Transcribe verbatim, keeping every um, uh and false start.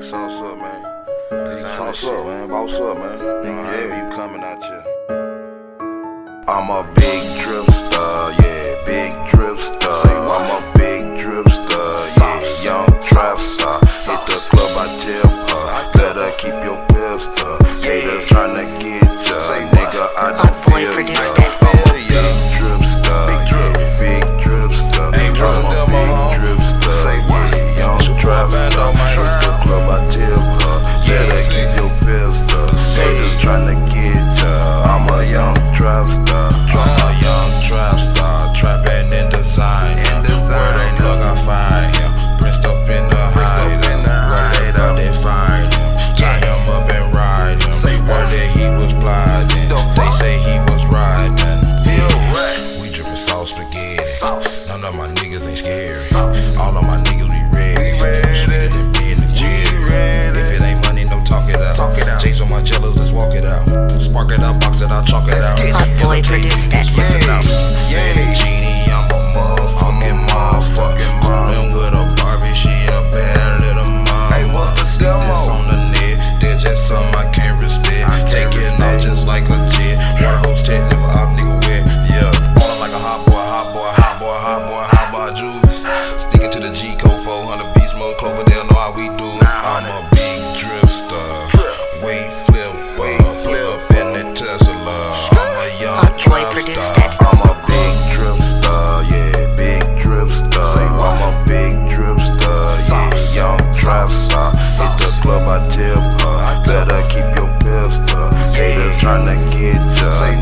Sauce up, man. Sauce up, man. Boss up, man. Nigga, you coming out here. I'm a big dripster, yeah, big dripster. I'm a big dripster, yeah, young trap star. Hit the club, I tip her, better keep your pistol. Haters tryna get ya, nigga, I don't feel ya. I'm a big dripster, yeah, big dripster. I'm a big dripster, yeah, young trap star. Hit the club, I tip her, better keep your pistol. Haters tryna get ya, I'm a young trap star. None of my niggas ain't scared. All of my niggas we ready. Sweeter than being in jail. If it ain't money, no talk it out. Chase on my jellos, let's walk it out. Spark it out, box it out, chalk it out. Hot boy produced it. Yeah, genie, I'm a motherfucking motherfucking mom. With a Barbie, she a bad little mom. Hey, what's the Slugga Moe? On the net, they're just something I can't respect. Taking off just like a jet. Water hose jet, live up, nigga wet. Yeah, ballin' like a hot boy, hot boy, hot boy, hot boy, hot boy, Juvie. Sticking to the G code, four hundred beast mode, Cloverdale, know how we do. I'm a big dripster, weight flip, weight flip up in that Tesla. I'm a young trap star. I'm a big dripster, yeah, big dripster. I'm a big dripster, yeah, young trap star. Hit the club, I tip her, better keep your pistol. Haters tryna get ya.